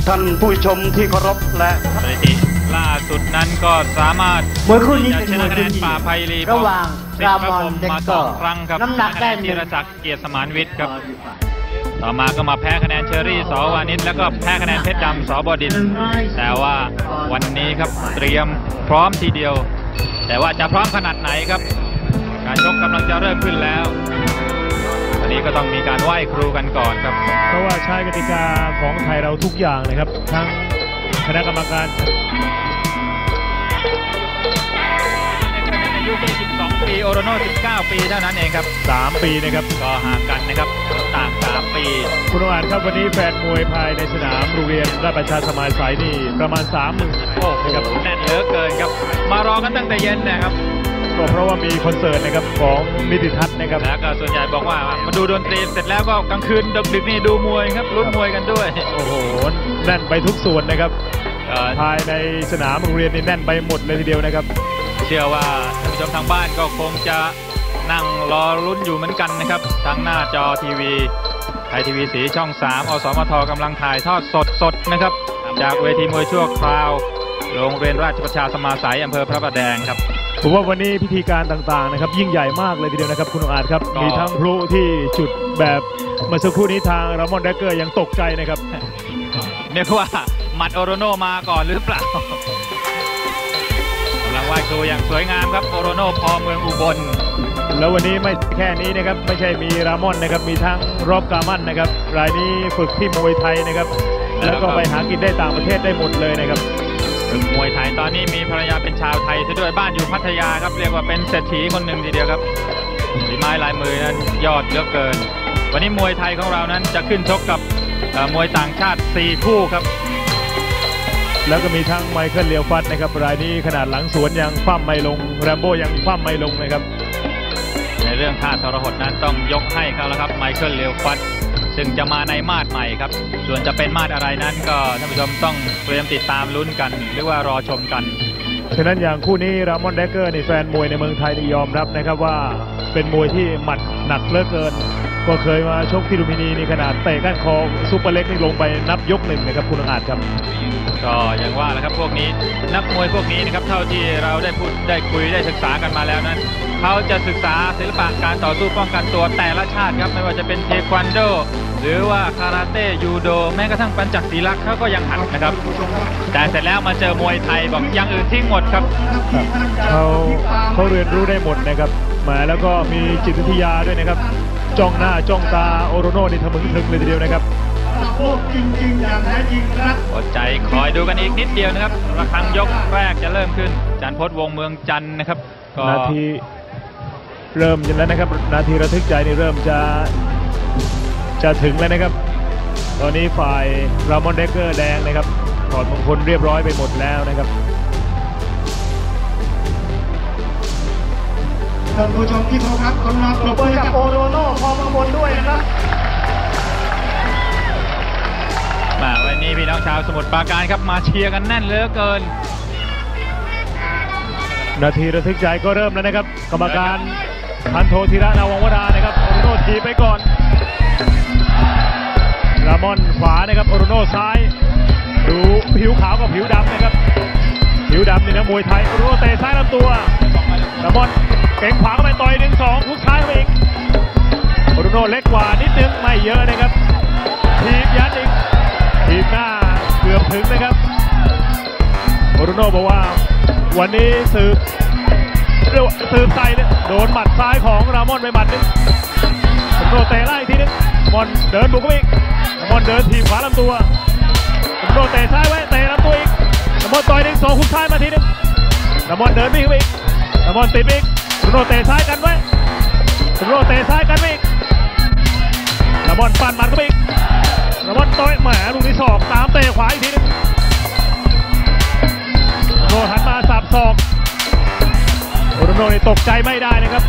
ท่านผู้ชมที่เคารพและสถิติล่าสุดนั้นก็สามารถมวยคู่นี้เป็นมวยคู่ป่าไพลีระหว่างรามอนเด็กเกอร์ครั้งครับน้ำหนักได้ธีรศักดิ์เกียรติสมานวิทย์ครับต่อมาก็มาแพ้คะแนนเชอรี่สวานิชแล้วก็แพ้คะแนนเพชรดำสบดินทร์แต่ว่าวันนี้ครับเตรียมพร้อมทีเดียวแต่ว่าจะพร้อมขนาดไหนครับการชกกำลังจะเริ่มขึ้นแล้ววันนี้ก็ต้องมีการไหว้ครูกันก่อนครับเพราะว่าใช้กติกาของไทยเราทุกอย่างนะครับทั้งคณะกรรมการอายุ22 ปีโอโรโน่19 ปีเท่านั้นเองครับ 3 ปีนะครับก็ห่างกันนะครับต่าง3 ปีคุณอ่านครับวันนี้แฟนมวยภายในสนามโรงเรียนราชประชาสมัยสายนี่ประมาณ 30,000 โอ้ครับแน่นเหลือเกินครับมารอกันตั้งแต่เย็นนะครับก็เพราะว่ามีคอนเสิร์ตนะครับของนิติทัศน์นะครับแล้วก็ส่วนใหญ่บอกว่ามาดูดนตรีเสร็จแล้วก็กลางคืนดึกๆนี่ดูมวยครับลุ้นมวยกันด้วยโอ้โหแน่นไปทุกส่วนนะครับภายในสนามโรงเรียนนี่แน่นไปหมดเลยทีเดียวนะครับเชื่อว่าท่านผู้ชมทางบ้านก็คงจะนั่งรอลุ้นอยู่เหมือนกันนะครับทางหน้าจอทีวีไทยทีวีสีช่อง3อสมทกำลังถ่ายทอดสดนะครับจากเวทีมวยชั่วคราวโรงเรียนราชประชาสมาสัยอำเภอพระประแดงครับผมว่าวันนี้พิธีการต่างๆนะครับยิ่งใหญ่มากเลยทีเดียวนะครับคุณองอาจครับมีทั้งพลุที่จุดแบบเมื่อสักครู่นี้ทางรามอนแดกเกอร์ยังตกใจนะครับเนี่ยว่าหมัดโอโรโนมาก่อนหรือเปล่ากำลังไหว้ครูอย่างสวยงามครับโอโรโนพอเมืองอุบลแล้ววันนี้ไม่แค่นี้นะครับไม่ใช่มีรามอนนะครับมีทั้งรอบกามันนะครับรายนี้ฝึกที่มวยไทยนะครับแล้วก็ไปหากินได้ต่างประเทศได้หมดเลยนะครับมวยไทยตอนนี้มีภรรยาเป็นชาวไทยซะด้วยบ้านอยู่พัทยาครับเรียกว่าเป็นเศรษฐีคนหนึ่งทีเดียวครับฝีไม้ลายมือนั้นยอดเหลือเกินวันนี้มวยไทยของเรานั้นจะขึ้นชกกับมวยต่างชาติ4 คู่ครับแล้วก็มีทั้งไมเคิลเลียวฟัตนะครับรายนี้ขนาดหลังสวนยังคว่ำไม่ลงแรมโบ้ยังคว่ำไม่ลงนะครับในเรื่องท่าทรหดนั้นต้องยกให้เขาแล้วครับไมเคิลเลียวฟัตซึ่งจะมาในมาดใหม่ครับส่วนจะเป็นมาดอะไรนั้นก็ท่านผู้ชมต้องเตรียมติดตามลุ้นกันหรือว่ารอชมกันฉะนั้นอย่างคู่นี้รามอนแดกเกอร์นี่แฟนมวยในเมืองไทยยอมรับนะครับว่าเป็นมวยที่หมัดหนักเหลือเกินก็เคยมาชกที่ลุมพินีนี่ขนาดเตะก้านคอซุปเปอร์เล็กนี่ลงไปนับยก 1นะครับคุณอาจครับก็อย่างว่าแหละครับพวกนี้นักมวยพวกนี้นะครับเท่าที่เราได้พูดได้คุยได้ศึกษากันมาแล้วนั้นเขาจะศึกษาศิลปะการต่อสู้ป้องกันตัวแต่ละชาติครับไม่ว่าจะเป็นเทควันโดหรือว่าคาราเต้ยูโดแม้กระทั่งปัญจศีลักษณ์เขาก็ยังหัดนะครับแต่เสร็จแล้วมาเจอมวยไทยบอกอย่างอื่นทิ้งหมดครับเขาเรียนรู้ได้หมดนะครับมาแล้วก็มีจิตวิทยาด้วยนะครับจ้องหน้าจ้องตาโอโรโน่นี่ทะมึงถึงเลยทีเดียวนะครับจริงๆอย่างแท้จริงครับอดใจคอยดูกันอีกนิดเดียวนะครับระฆังยกแรกจะเริ่มขึ้นจันทร์พจน์วงเมืองจันทร์นะครับนาทีเริ่มแล้วนะครับนาทีระทึกใจนี่เริ่มจะถึงแล้วนะครับตอนนี้ฝ่ายรามอนแดกเกอร์แดงนะครับถอดมงคลเรียบร้อยไปหมดแล้วนะครับท่านผู้ชมที่เคารพครับคนรับปรบมือกับโอโรโน่พอเมืองอุบลด้วยนะครับวันนี้พี่น้องชาวสมุทรปราการครับมาเชียร์กันแน่นเหลือเกินนาทีระทึกใจก็เริ่มแล้วนะครับกรรมการพันโทธีระนาวังวรานะครับโอโรโน่ทีไปก่อนรามอนขวานะครับโอโรโน่ซ้ายดูผิวขาวกับผิวดำนะครับผิวดำนี่นะมวยไทยโอโรโน่เตะซ้ายลำตัวรามอนเก่งขวาเข้าไปต่อย1-2ทุกซ้ายไปอีกโอโรโน่เล็กกว่านิดนึงไม่เยอะนะครับทีบยัดอีกทีบหน้าเกือบถึงนะครับโอโรโน่บอกว่าวันนี้สืบใส่เลยโดนหมัดซ้ายของรามอนไปหมัดนึงโอโรโน่เตะไล่ทีนึงมอนเดินบุกเข้าไปอีกมอนเดินทีบขวาลำตัวโอโรโน่เตะซ้ายไว้เตะลำตัวอีกรามอนต่อย1-2คุกซ้ายมาทีนึงรามอนเดินวิ่งเข้าไปอีกรามอนติดอีกโอโรโน่เตะซ้ายกันไว้โอโรโน่เตะซ้ายกันไปอีกรามอนปั่นหมัดเข้าไปอีกรามอนต่อยแหมลูกที่ศอกตามเตะขวาอีกทีนึงโอโรโน่หันมาสับศอกโอโรโน่ตกใจไม่ได้นะครับ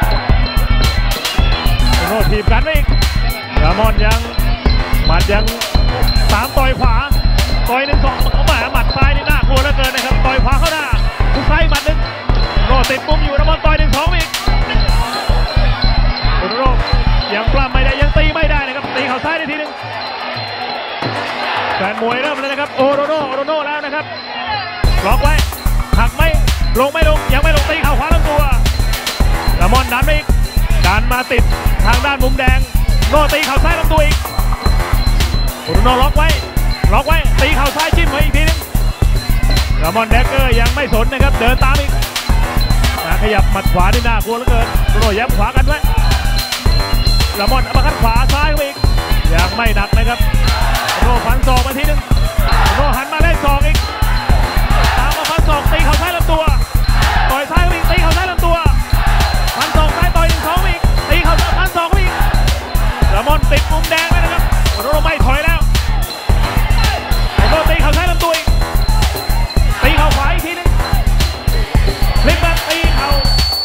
โอโรโน่ถีบกันไปอีกรามอนยังหมัดยังตามต่อยขวาต่อย1-2แหมหมัดซ้ายนี่น่ากลัวเหลือเกินนะครับต่อยขวาเข้าหน้าทุกซ้ายหมัดนึงโรติดมุมอยู่รามอนต่อย1-2อีกโอโรโน่ยังปล้ำไม่ได้ยังตีไม่ได้นะครับตีเข่าซ้ายได้ทีนึงแฟนมวยเริ่มแล้วนะครับโรโน่แล้วนะครับล็อกไว้หักไม่ลงยังไม่ลงตีเข่าขวาลำตัวรามอนดันไปอีกดันมาติดทางด้านมุมแดงโน่ตีเข่าซ้ายลำตัวอีกโอโรโน่ล็อกไว้ตีเข่าซ้ายจิ้มไว้อีกทีนึงรามอนแดกเกอร์ยังไม่สนนะครับเดินตามอีกขยับหมัดขวาที่น่ากลัวเหลือเกินโอโรโน่ย้ำขวากันไว้รามอนอัปคัดขวาซ้ายไปอีกยังไม่หนักนะครับโอโรโน่ฟันศอกมาทีนึงโอโรโน่หันมาเล่นศอกอีกตามมาฟันศอกตีเข่าซ้ายลำตัวต่อยซ้ายอีกตีเข่าซ้ายลำตัวฟันศอกซ้ายต่อย1-2อีกตีเข่าฟันศอกอีกรามอนติดมุมแดงเลยนะครับโอโรโน่ไม่ถอยแล้วโอโรโน่ตีเข่าซ้ายลำตัวอีกตีเข่าขวาอีกทีนึงพลิกมาตีเข่า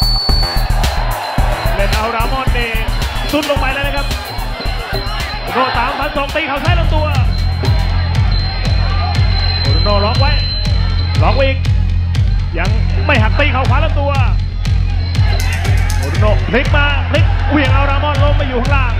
เล่นเอารามอนนี่สุดลงไปแล้วนะครับโอโรโน่ตามฟันศอกตีเข่าซ้ายลำตัวโอโรโน่ล็อกไว้อีกยังไม่หักตีเข่าขวาลำตัวโอโรโน่พลิกเหวี่ยงเอารามอนล้มไปอยู่ข้างล่าง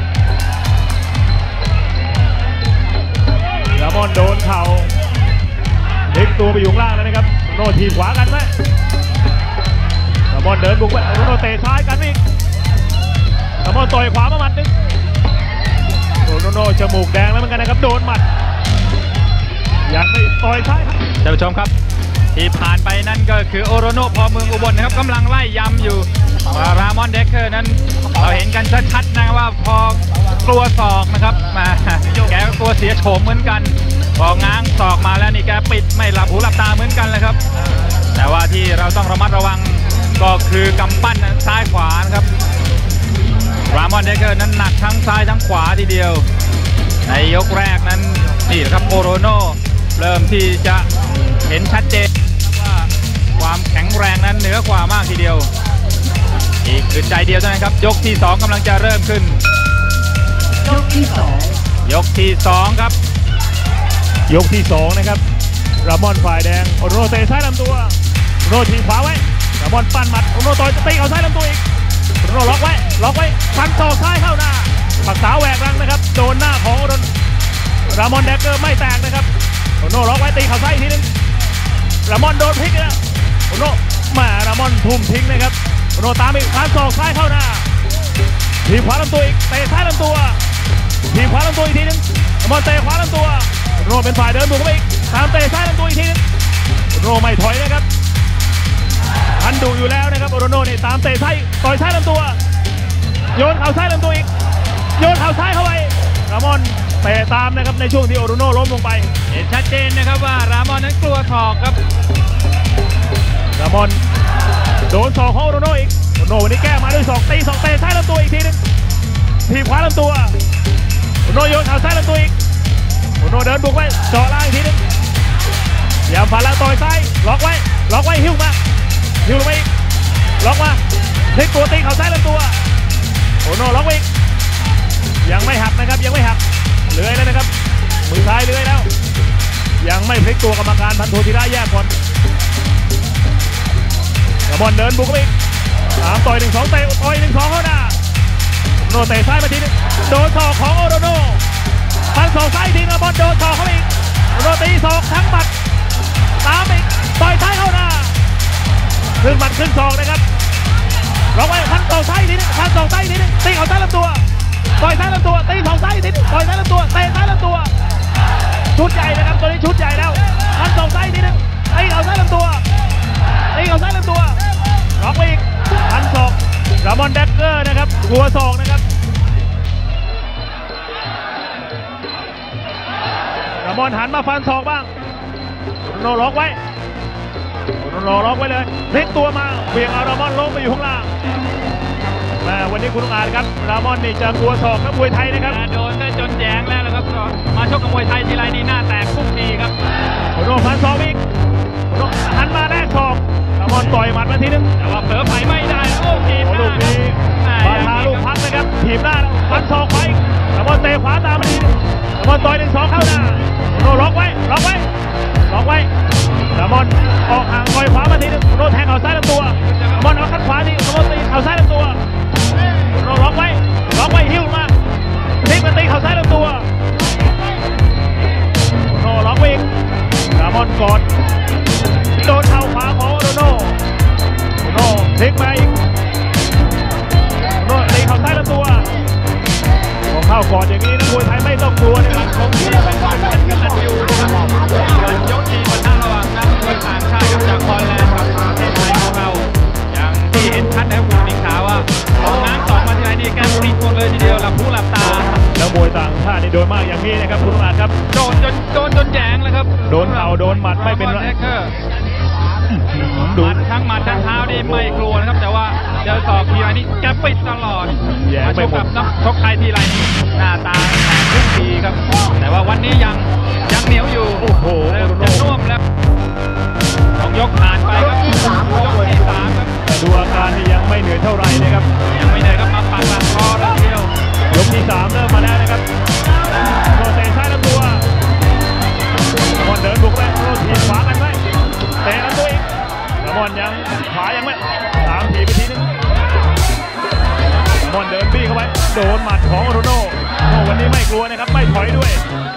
รามอนโดนเข่าพลิกตัวไปอยู่ข้างล่างแล้วนะครับโอโรโน่ทีขวากันไหมรามอนเดินบุกไปโอโรโน่เตะซ้ายกันอีกรามอนต่อยขวามาหมัดนึงโอโรโน่จมูกแดงแล้วเหมือนกันนะครับโดนหมัดยังไม่ต่อยซ้ายครับท่านผู้ชมครับที่ผ่านไปนั่นก็คือโอโรโน่พอเมืองอุบลนะครับกำลังไล่ยำอยู่รามอนเดคเคอร์นั้นเราเห็นกันชัดๆนะว่าพอกลัวศอกนะครับมาแกก็กลัวเสียโฉมเหมือนกันพอง้างศอกมาแล้วนี่แกปิดไม่หลับหูหลับตาเหมือนกันเลยครับแต่ว่าที่เราต้องระมัดระวังก็คือกำปั้นซ้ายขวานะครับรามอนเดคเคอร์นั้นหนักทั้งซ้ายทั้งขวาทีเดียวในยกแรกนั้นนี่ครับโอโรโน่เริ่มที่จะเห็นชัดเจนว่าความแข็งแรงนั้นเหนือกว่ามากทีเดียวอีกอึดใจเดียวเท่านั้นครับยกที่2กำลังจะเริ่มขึ้นยกที่2ครับยกที่2นะครับรามอนฝ่ายแดงโอโรโน่เตะซ้ายลำตัวโอโรโน่ทีขวาไว้รามอนปั้นหมัดโอโรโน่ต่อยตีเข่าซ้ายลำตัวอีกโอโรโน่ล็อกไว้ฟันศอกซ้ายเข้าหน้าปักษาแหวกรังนะครับโดนหน้าของรามอนแดกเกอร์ไม่แตกนะครับโอโรโน่ล็อกไว้ตีเข่าซ้ายอีกทีนึงรามอนโดนพลิกแล้วโอโรโน่มารามอนทุ่มทิ้งนะครับโอโรโน่ตามอีกฟันศอกซ้ายเข้าหน้าทีขวาลำตัวอีกเตะซ้ายลำตัวทีขวาลำตัวอีกทีนึงรามอนเตะขวาลำตัวโอโรโน่เป็นฝ่ายเดินบุกเข้าไปอีกตามเตะซ้ายลำตัวอีกทีนึงโอโรโน่ไม่ถอยนะครับทันดูอยู่แล้วนะครับโอโรโน่นี่ตามเตะซ้ายต่อยซ้ายลำตัวโยนเข่าซ้ายลำตัวอีกโยนเข่าซ้ายเข้าไปรามอนเตะตามนะครับในช่วงที่โอโรโน่ล้มลงไปเห็นชัดเจนนะครับว่ารามอนนั้นกลัวศอกครับรามอนโดนศอกของโอโรโน่อีกโอโรโน่วันนี้แก้มาด้วยศอกตีศอกเตะซ้ายลำตัวอีกทีนึงทีขวาลำตัวโอโรโน่โยนเข่าซ้ายลำตัวอีกโอโรโน่เดินบุกไว้เจาะล่างอีกทีนึงอย่าฝันแล้วต่อยซ้ายล็อกไว้หิ้วลงไปอีกล็อกมาพลิกตัวตีเข่าซ้ายลำตัวโอโรโน่ล็อกอีกยังไม่หักนะครับยังไม่หักเลื้อยแล้วนะครับมือซ้ายเลื้อยแล้วยังไม่พลิกตัวกรรมการพันโทธีระแยกก่อนรามอนเดินบุกไปอีกต่อย1-2เตะต่อย1-2เข้าหน้าโอโรโน่เตะซ้ายมาทีนึงโดนศอกของโอโรโน่ฟันศอกซ้ายทีรามอนโดนศอกเข้าอีกโอโรโน่ตีศอกทั้งหมัดตามอีกต่อยซ้ายเข้าหน้าขึ้นหมัดขึ้นศอกนะครับล็อกไว้ฟันศอกซ้ายทีนึงตีเข่าซ้ายลำตัวต่อยซ้ายลำตัวตีศอกซ้ายทีนึงต่อยซ้ายลำตัวเตะซ้ายลำตัวชุดใหญ่นะครับตัวนี้ชุดใหญ่แล้วฟันศอกซ้ายทีนึงตีเข่าซ้ายลำตัวล็อกอีกฟันศอกรามอนแดกเกอร์นะครับกลัวศอกนะครับรามอนหันมาฟันศอกบ้างโอโรโน่ล็อกไว้เลยพลิกตัวมาเบี่ยงเอารามอนลงไปอยู่ข้างล่างวันนี้คุณต้องอ่านครับรามอนนี่จะกลัวศอกกับมวยไทยนะครับโดนได้จนแยงแล้วนะครับมาชกกับมวยไทยทีไรนี่หน้าแตกทุกทีครับโอโรโน่ฟันศอกอีกโอโรโน่หันมาแลกศอกรามอนต่อยหมัดมาทีนึงแต่ว่าเผลอไผ่ไม่ได้โอ้ทีมลูกนี้บาทาลูกพักนะครับถีบหน้าฟันศอกไปรามอนเตะขวาตามมาทีนึงรามอนต่อย1-2เข้าหน้าโอโรโน่ล็อกไว้รามอนออกห่างต่อยขวามาทีนึงโอโรโน่แทงเข่าซ้ายลำตัวรามอนเอาคัดขวาทีโอโรโน่ตีเข่าซ้ายลำตัวโอโรโน่ล็อกไว้หิ้วมาพลิกมาตีเข่าซ้ายลำตัวโอโรโน่ล็อกอีกรามอนกอดโดนเข่าขวาของโอโรโน่พลิกมาอีกโอโรโน่ตีเข่าซ้ายลำตัวของเข้ากอดอย่างนี้นักมวยไทยไม่ต้องกลัวนะครับคงที่เป็นกันอยู่นะครับการยกทีมปะทะระหว่างนักมวยต่างชาติจากฮอลแลนด์กับประเทศไทยของเราอย่างที่เห็นชัดนะครับคุณมิงขาวว่าของน้ำตอกมาที่ไหนนี่แกปริดหมดเลยทีเดียวหลับหูหลับตาแล้วมวยต่างชาตินี่โดนมากอย่างนี้นะครับคุณอาจครับโดนจนแยงเลยครับโดนเข่าโดนหมัดไม่เป็นไรหมัดทั้งหมัดทั้งเท้านี่ไม่กลัวนะครับแต่ว่าเจอศอกทีไรนี่แกปิดตลอดมาชกกับนักชกไทยทีไรนี่หน้าตาแข็งทุกทีครับแต่ว่าวันนี้ยังเหนียวอยู่โอ้โหจะน่วมแล้ว2 ยกผ่านไปครับยกที่ 3ครับดูอาการนี่ยังไม่เหนื่อยเท่าไหร่นะครับยังไม่เหนื่อยครับมาปักหลักคอแล้วเดียวยกที่ 3เริ่มมาแล้วนะครับโรเตะซ้ายลำตัวมอนเดินบุกไปโรถีบขวากันไว้เตะลำตัวอีกมอนยังขวายังไม่ตามถีบไปทีนึงมอนเดินบี้เข้าไปโดนหมัดของโอโรโน่วันนี้ไม่กลัวนะครับไม่ถอยด้วย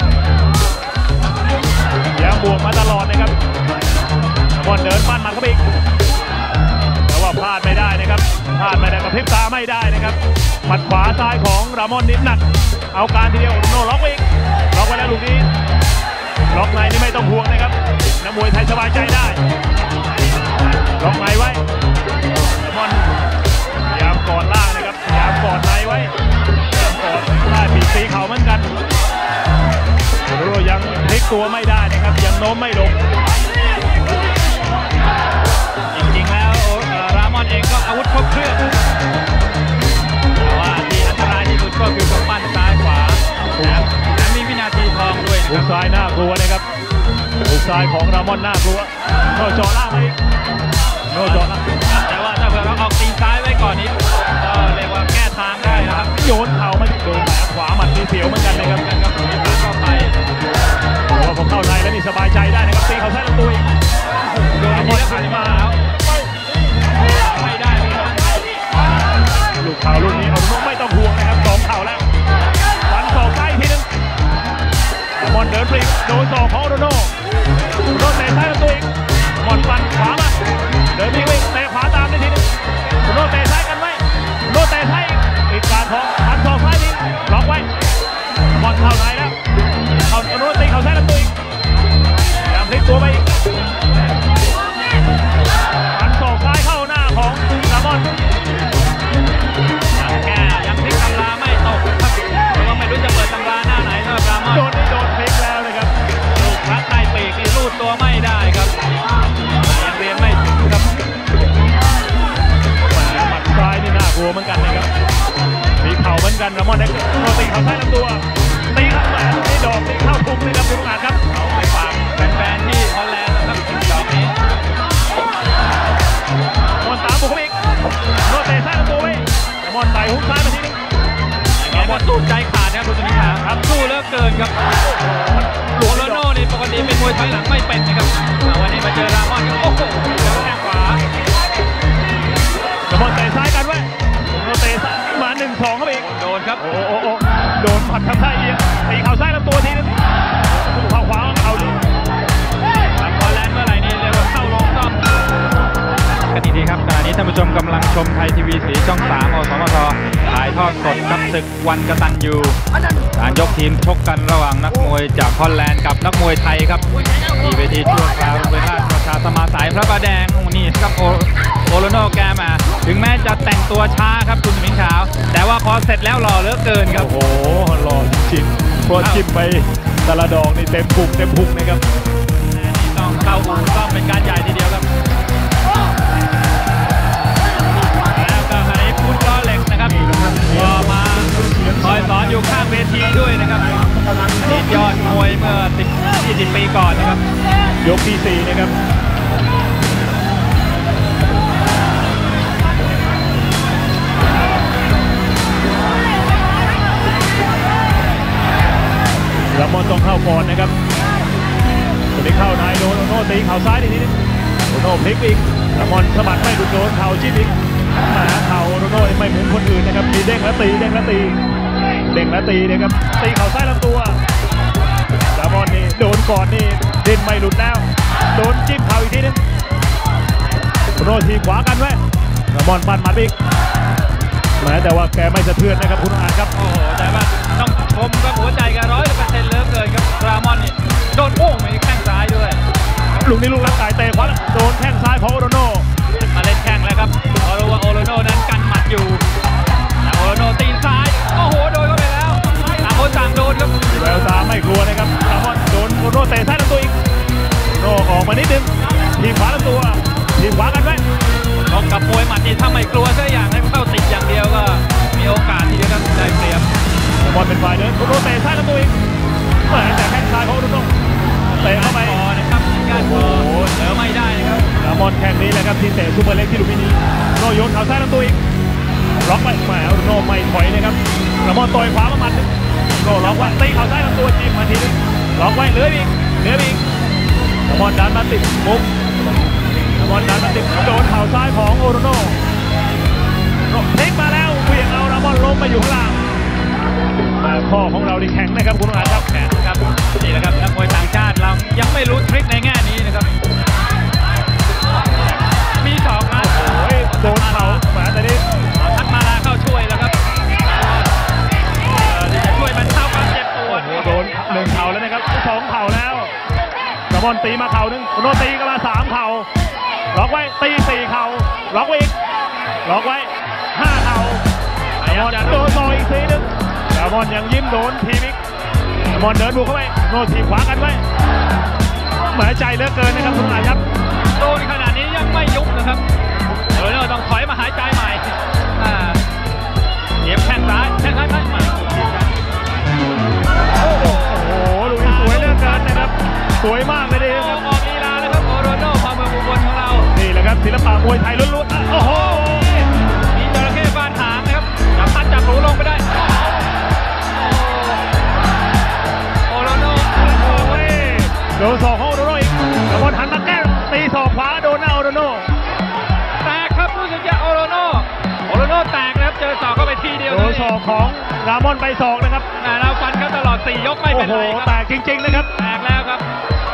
ยังบวกมาตลอดนะครับมอนเดินปั้นหมัดเข้าไปอีกแต่ว่าพลาดไม่ได้นะครับพลาดไม่ได้กับพริบตาไม่ได้นะครับหมัดขวาซ้ายของรามอนนิดหนักเอาการทีเดียวโอโรโน่ล็อกอีกล็อกไว้แล้วลูกนี้ล็อกในนี่ไม่ต้องห่วงนะครับนักมวยไทยสบายใจได้ล็อกในไว้รามอนพยายามกอดล่างนะครับพยายามกอดในไว้กอดได้ปีกตีเข่าเหมือนกันโอโรโน่ยังพลิกตัวไม่ได้นะครับยังโน้มไม่ลงจริงๆแล้วรามอนเองก็อาวุธครบเครื่องแต่ว่าที่อันตรายที่สุดก็คือกำปั้นซ้ายขวาและมีวินาทีทองด้วยนะครับซ้ายน่ากลัวนะครับซ้ายของรามอนน่ากลัวโน่จ่อล่างไปโน่จ่อล่างแต่ว่าถ้าเผื่อเราออกตีซ้ายไว้ก่อนนี้ก็เรียกว่าแก้ทางได้นะครับโยนเข่ามาโดนแขวาหมัดตีเสียวเหมือนกันนะครับเข้าไปแต่ว่าผมเข้าในแล้วนี่สบายใจได้นะครับตีเข่าซ้ายลำตัวอีกโดนทีแล้วขันมาไม่ได้ลูกเข่าลูกนี้เอาไม่ต้องห่วงนะครับ2 เข่าแล้วฟันศอกใกล้ทีนึงมอนเดินปรีโดนศอกของโอโรโน่โดนเตะซ้ายลำตัวอีกมอนฟันขวามาเดินปรีไปเตะขวาตามได้ทีนึงโอโรโน่เตะซ้ายกันไว้โอโรโน่เตะซ้ายอีกการของฟันศอกซ้ายทีล็อกไว้มอนเข้าในแล้วโอโรโน่ตีเข่าซ้ายลำตัวอีกพยายามพลิกตัวไปอีกฟันศอกซ้ายเข้าหน้าของรามอนยังพลิกตำราไม่ตกครับเพราะว่าไม่รู้จะเปิดตำราหน้าไหนสำหรับรามอนโดนพลิกแล้วนะครับลูกพักใต้ปีกนี่รูดตัวไม่ได้ครับยังเรียนไม่ถึงครับหมัดซ้ายนี่น่ากลัวเหมือนกันนะครับมีเข่าเหมือนกันรามอนเด็กโดนตีเข่าซ้ายลำตัวตีเข้ามาตีดอกตีเข้าพุงนะครับคุณอาจครับเอาไปฝากแฟนๆที่ฮอลแลนด์นะครับดอกนี้มอนตามบุกเข้าอีกโดนเตะซ้ายลำตัวไว้มอนไต่หุบซ้ายมาทีนึงมอนสู้ใจขาดนะครับคุณสุนิขาครับสู้เลิกเกินครับโอโรโน่นี่ปกติเป็นมวยถอยหลังไม่เป็นนะครับวันนี้มาเจอรามอนโอ้โหเจอแข้งขวามอนเตะซ้ายกันไว้โดนเตะซ้ายมา1-2เข้าไปอีกโดนครับโอ้โดนผัดทำท่าเอียงตีเข่าซ้ายลำตัวทีนึงเข่าขวาเข่าดีฮอลแลนด์เมื่อไหร่นี่เรียกว่าเข้าลงต้อมกันดีๆครับขณะนี้ท่านผู้ชมกำลังชมไทยทีวีสีช่อง 3 อสมทถ่ายทอดสดกับศึกวันกตัญญูการยกทีมชกกันระหว่างนักมวยจากฮอลแลนด์กับนักมวยไทยครับที่เวทีชั่วคราวโรงเรียนราชประชาสมาสายพระประแดงนี่ครับโอโรโน่แกมาถึงแม้จะแต่งตัวช้าครับคุณสมิงขาวแต่ว่าพอเสร็จแล้วหล่อเหลือเกินครับโอ้โหหล่อจริงพอจิ้มไปแต่ละดอกนี่เต็มพุงนะครับต้องเข้าอู่ต้องเป็นการใหญ่ทีเดียวครับแล้วก็อันนี้พุทธล้อเหล็กนะครับก็มาคอยสอนอยู่ข้างเวทีด้วยนะครับนี่ยอดมวยเมื่อ20 ปีก่อนนะครับยกที่ 4นะครับรามอนต้องเข้าก่อนนะครับคนที่เข้าในโดนโอโน่ตีเข่าซ้ายทีนี้โอโน่พลิกอีกรามอนสะบัดไม่โดนเข่าจิ้มอีกมาเข่าโอโน่ไม่เหมือนคนอื่นนะครับมีเด้งแล้วตีนะครับตีเข่าซ้ายลำตัวรามอนนี่โดนก่อนนี่ดิ้นไม่หลุดแล้วโรทีขวากันไว้รามอนปั่นหมัดอีกแม้แต่ว่าแกไม่สะเทือนนะครับคุณอาจครับโอ้โหแต่ว่าต้องชมครับหัวใจแก100%เหลือเกินครับรามอนนี่โดนโป้งไปแข้งซ้ายด้วยลูกนี้ลูกรักไก่เตะขวาโดนแข้งซ้ายของโอโรโน่มาเล่นแข้งแล้วครับพอรู้ว่าโอโรโน่นั้นกันหมัดอยู่โอโรโน่ตีนซ้ายโอ้โหโดนเข้าไปแล้วต่างคนต่างโดนครับแววตาไม่กลัวนะครับรามอนโดนโอโรโน่เตะซ้ายลำตัวอีกโน่ออกมานิดนึงทีขวาลำตัวทีขวากันไว้ลงกับมวยหมัดนี่ถ้าไม่กลัวสักอย่างให้เข้าติดอย่างเดียวก็มีโอกาสที่จะได้เปรียบบอลเป็นฝ่ายเดินโอโรโน่เตะซ้ายลำตัวอีกแต่แข้งซ้ายของโอโรโน่เตะเข้าไปนะครับการโอ้โหเหลือไม่ได้นะครับรามอนแข้งนี้แหละครับที่เตะซูเปอร์เล็กที่ลุมพินีโนโยนเข่าซ้ายลำตัวอีกล็อกไปแหมโอโรโน่ไม่ถอยนะครับรามอนต่อยขวามาหมัดนึงโนล็อกไว้ตีเข่าซ้ายลำตัวจิ้มมาทีนึงล็อกไว้เหลืออีกรามอนดันมาติดมุกรามอนดันมาติดโดนเข่าซ้ายของโอโรโน่พลิกมาแล้วเหวี่ยงเอารามอนล้มมาอยู่ข้างล่างข้อของเราดีแข็งนะครับคุณอาครับแข็งครับนี่แหละครับนักมวยต่างชาติเรายังไม่รู้ทริคในแง่นี้นะครับมี2นัดโดนเข่ามาแต่นี้ทักมาลาเข้าช่วยแล้วครับจะช่วยบรรเทาความเจ็บปวดโดน1เข่าแล้วนะครับ2เข่าแล้วรามอนตีมาเข่านึงโนตีกันมา3เข่าล็อกไว้ตี4เข่าล็อกไว้อีกล็อกไว้5เข่ารามอนโดนต่ออีกทีนึงรามอนยังยิ้มโดนทีมิกรามอนเดินบุกเข้าไปโนทีขวากันไว้หมายใจเหลือเกินนะครับคุณอาครับโดนขนาดนี้ยังไม่ยุบนะครับโอโรโน่ต้องถอยมาหายใจใหม่เหยียบแข้งซ้ายมาโอ้โหลูกนี้สวยเหลือเกินนะครับสวยมากเลยดิครับออกลีลาแล้วครับโอโรโน่พอเมืองอุบลของเรานี่แหละครับศิลปะมวยไทยล้วนๆโอ้โหมีจระเข้ฟาดหางนะครับจับพัดจับหูลงไปได้โอโรโน่โดนศอกของโอโรโน่อีกรามอนหันมาแก้ตีศอกขวาโดนหน้าโอโรโน่แตกครับรู้สึกจะโอโรโน่แตกนะครับเจอศอกเข้าไปทีเดียวโดนศอกของรามอนไปศอกนะครับเราฟันเขาตลอด4 ยกไม่เป็นไรครับแตกจริงๆนะครับแตกแล้วครับ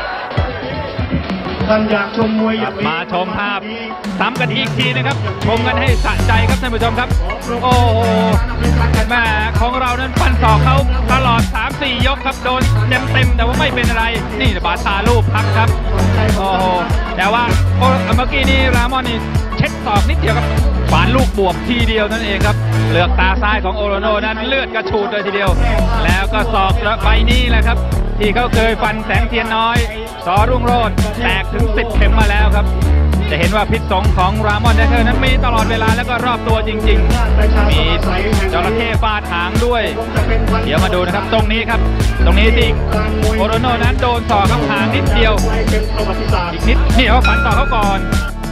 ท่านอยากชมมวยอย่างนี้มาชมภาพซ้ำกันอีกทีนะครับชมกันให้สะใจครับท่านผู้ชมครับโอ้โหแม่ของเรานั้นฟันศอกเขาตลอด 3-4 ยกครับโดนเต็มแต่ว่าไม่เป็นอะไรนี่บาดตาลูกพักครับโอ้โหแต่ว่าเมื่อกี้นี้รามอนนี่เช็คศอกนิดเดียวครับฝานลูกบวกทีเดียวนั่นเองครับเลือกตาซ้ายของโอโรโน่นั้นเลือดกระฉูดเลยทีเดียวแล้วก็ศอกใบนี้แหละครับที่เขาเคยฟันแสงเทียนน้อยสอรุ่งโรจน์แตกถึง10 เข็มมาแล้วครับจะเห็นว่าพิษสงของรามอนเดคเกอร์นั้นมีตลอดเวลาแล้วก็รอบตัวจริงๆมีจระเข้ฟาดหางด้วยเดี๋ยวมาดูนะครับตรงนี้ครับตรงนี้ที่โอโรโน่นั้นโดนศอกข้างหางนิดเดียวอีกนิดนี่เขาฟันต่อเขาก่อน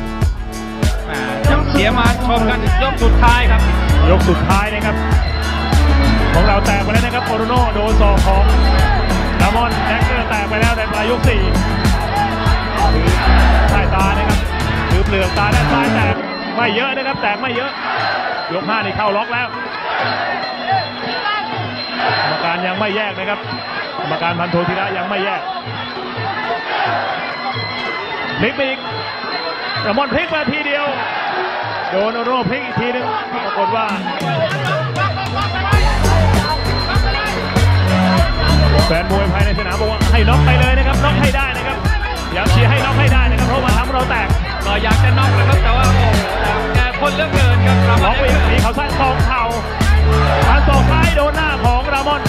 เสียมาชมกันยกสุดท้ายครับยกสุดท้ายนะครับของเราแตกไปแล้วนะครับโอโรโน่โดนศอกของรามอนแดกเกอร์แตกไปแล้วในปลายยก4ใต้ตานะครับหรือเปลือกตาด้านซ้ายแตกไม่เยอะนะครับแตกไม่เยอะยก5นี่เข้าล็อกแล้วกรรมการยังไม่แยกนะครับกรรมการพันโทธีระยังไม่แยกพลิกไปอีกรามอนพลิกมาทีเดียวโดนโอโรโน่พลิกอีกทีนึงปรากฏว่าแฟนมวยภายในสนามบอกว่าให้น็อกไปเลยนะครับน็อกให้ได้นะครับอยากเชียร์ให้น็อกให้ได้นะครับเพราะมาทำเราแตกก็อยากจะน็อกนะครับแต่ว่าโอ้แกคนเลือกเกินครับรามอนไปตีเขาซ้าย2 เข่าฟันศอกซ้ายโดนหน้าของรามอน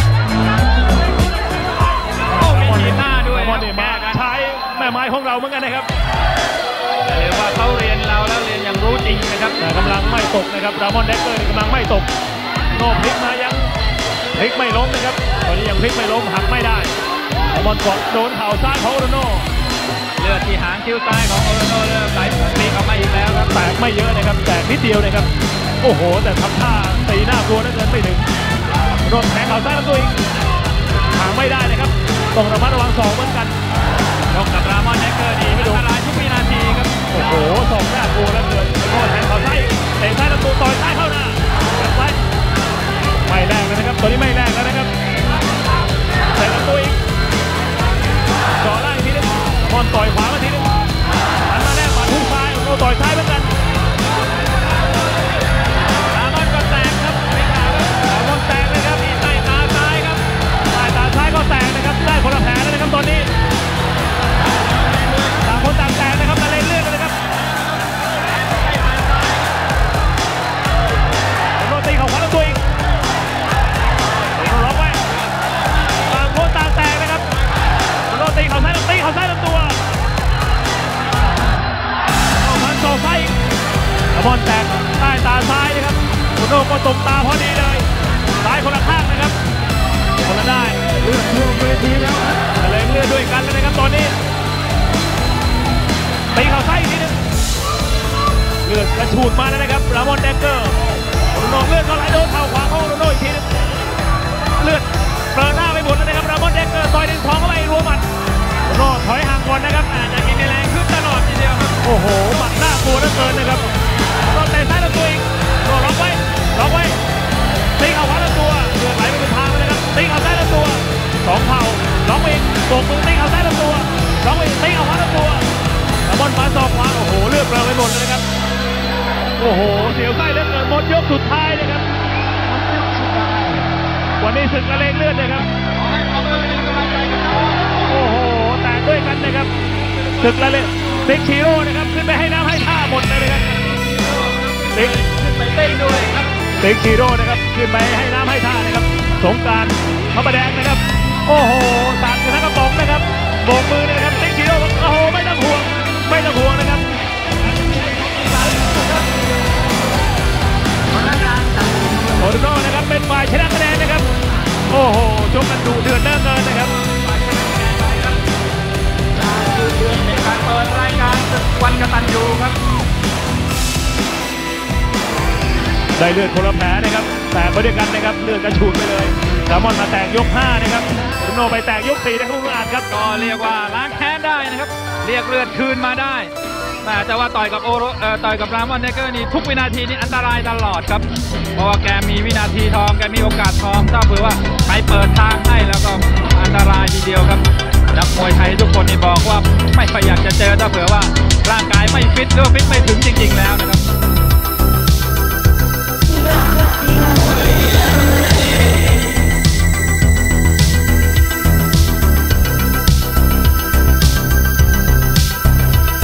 โอ้มีทีหน้าด้วยรามอนนี่มาใช้แม่ไม้ของเราเหมือนกันนะครับเรียกว่าเขาเรียนเราแล้วเรียนอย่างรู้จริงนะครับแต่กำลังไม่ตกนะครับรามอนเดคเกอร์กำลังไม่ตกโน่พลิกมายังพลิกไม่ล้มนะครับตอนนี้ยังพลิกไม่ล้มหักไม่ได้รามอนกดโดนเข่าซ้ายของโอโรโน่เลือดที่หางคิ้วซ้ายของโอโรโน่เริ่มไหลปีกออกมาอีกแล้วครับแตกไม่เยอะนะครับแตกนิดเดียวนะครับโอ้โหแต่ทำท่าตีหน้ากลัวนั่นเกินไปถึงโดนแทงเข่าซ้ายลำตัวอีกห่างไม่ได้นะครับต้องระมัดระวังศอกเหมือนกันยกกับรามอนเดคเกอร์ดีอันตรายทุกวินาทีครับโอ้โหศอกหน้ากลัวแล้วเกินโดนแทงเข่าซ้ายเตะซ้ายลำตัวต่อยซ้ายเข้าหน้าซ้ายไม่แรงเลยนะครับตัวนี้ไม่แรงแล้วนะครับเตะลำตัวอีกจ่อล่างทีนึงบอลต่อยขวามาทีนึงหันมาแรกมาทุกซ้ายโดนต่อยซ้ายเหมือนกันบอลแตกใต้ตาซ้ายนะครับโอโน่ก็ตกตาพอดีเลยซ้ายคนละข้างนะครับคนละได้เลือดท่วมเวทีแล้วทะเลเลือดด้วยกันแล้วนะครับตอนนี้ตีเข่าซ้ายอีกทีนึงเลือดกระฉูดมาแล้วนะครับรามอนแดกเกอร์โอโน่เลือดก็ไหลโดนเข่าขวาของโอโน่อีกทีนึงเลือดเปิดหน้าไปหมดแล้วนะครับรามอนแดกเกอร์ต่อย1-2เข้าไปรัวหมัดโอโน่ถอยห่างก่อนนะครับจะกินแรงขึ้นตลอดทีเดียวครับโอ้โหหมัดน่ากลัวเหลือเกินนะครับโดนเตะซ้ายลำตัวอีกโดนล็อกไว้ตีเข่าขวาลำตัวเลือดไหลไปเป็นทางเลยนะครับตีเข่าซ้ายลำตัว2 เข่าล็อกอีกโบกมือตีเข่าซ้ายลำตัวล็อกอีกตีเข่าขวาลำตัวรามอนมาศอกขวาโอ้โหเลือดเปล่าไปหมดเลยนะครับโอ้โหเสียวไส้เหลือเกินหมดยกสุดท้ายนะครับวันนี้ศึกละเลงเลือดนะครับโอ้โหแตกด้วยกันนะครับศึกละเลงติ๊กชิโร่นะครับขึ้นไปให้น้ำให้ท่าหมดเลยนะครับติ๊กขึ้นไปเต้นด้วยครับติ๊กชิโร่นะครับขึ้นไปให้น้ำให้ท่านะครับสงกรานต์พระประแดงนะครับโอ้โหตากชนะกระป๋องนะครับโบกมือเลยนะครับติ๊กชิโร่โอ้โหไม่ต้องห่วงนะครับโอโรโน่นะครับเป็นฝ่ายชนะคะแนนนะครับโอ้โหชกกันดุเดือดเหลือเกินนะครับเป็นการเปิดรายการวันกตัญญูครับได้เลือดคนละแผลนะครับแตกไปด้วยกันนะครับเลือดกระฉูดไปเลยรามอนมาแตกยก5นะครับโอโรโน่ไปแตกยก4นะครับผู้อ่านครับก็เรียกว่าล้างแค้นได้นะครับเรียกเลือดคืนมาได้แต่ว่าต่อยกับรามอนเดกเกอร์นี่ทุกวินาทีนี่อันตรายตลอดครับเพราะว่าแกมีวินาทีทองแกมีโอกาสทองถ้าเผื่อว่าใครเปิดทางให้แล้วก็อันตรายทีเดียวครับนักมวยไทยทุกคนนี่บอกว่าไม่ค่อยอยากจะเจอถ้าเผื่อว่าร่างกายไม่ฟิตหรือฟิตไม่ถึงจริงๆแล้วนะครับ